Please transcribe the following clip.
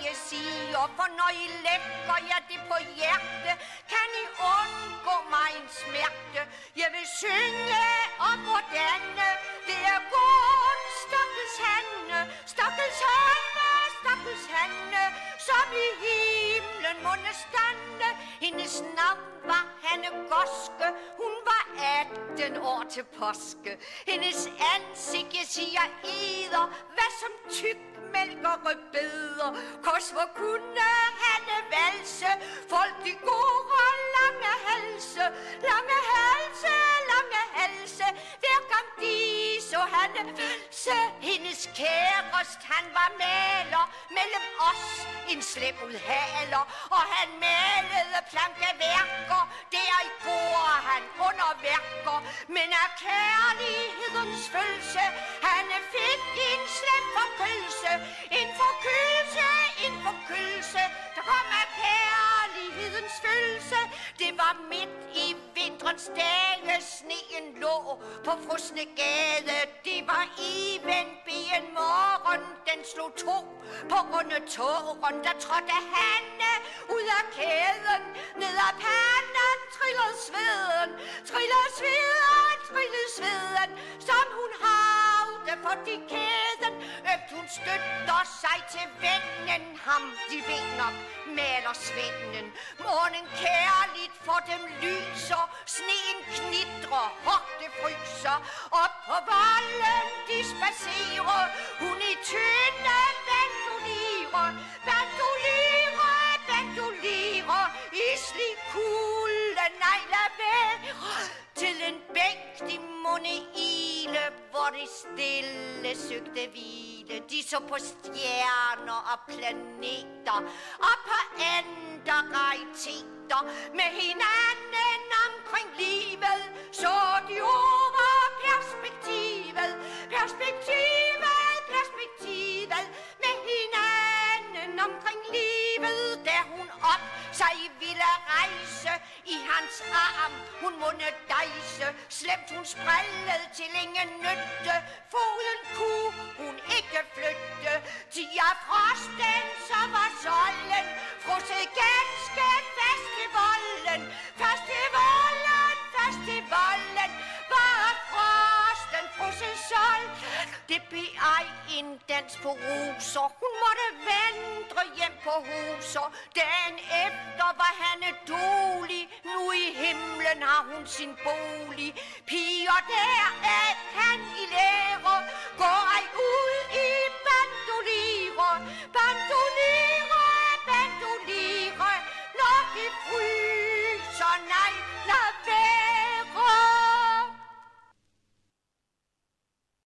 jeg siger, for når I lægger jer det på hjerte, kan I undgå mig en smerte. Jeg vil synge om hvordan det er godt, stakkels Hanne, stakkels Hanne, stakkels Hanne, som i himlen måtte stande. Hendes navn var Hanne Goske, hun var 18 år til påske. Hendes ansigt, jeg siger eder, hvad som tyk mælk og rødbeder. Kors hvor kunne Hanne valse, folk de gode lange halse, lange halse, lange halse. Hver gang de så Hanne valse, hendes kærest, han var maler, mellem os en slem udhaler. Og han malede plankeværker, der i går han underværker. Men af kærlighedens følelse, Hanne fik en slem forkølelse. En forkølelse, en forkølelse, der kom af kærlighedens følelse. Det var midt i vinterens dage, sneen lå på frosne gade. Det var even morgen, den slog to på rundetåren. Der trådte Hanne ud af kæden, ned ad panden trillede sveden, trillede sveden, trillede sveden, som hun havde for de kæden. Hun støtter sig til vennen, ham de ved nok, maler svenden. Morgen kærligt for dem lyser, sneen knitrer, hårdt fryser. Op på volden de spacerer, hun i tynde bandolirer, bandolirer, bandolirer, i slik kulde negler være. Til en bæk de munde ile, hvor de stille søgte hvile. De så på stjerner og planeter, og på andre rariteter. Med hinanden omkring livet, så de over perspektivet, perspektivet, perspektivet. Med hinanden omkring livet, da hun op sig ville rejse i hans arm. Hun måtte dejse, slemt hun sprællet til ingen nytte. Foden kunne hun ikke flytte, til af frosten så var solden frosset ganske fast i volden. Fast i volden, fast i volden, var frosten frosset solden. Det blev ej en dans på roser, hun måtte vandre hjem på huser. Dagen efter var Hanne dolig, nu i himlen har hun sin bolig. Piger deraf kan I lære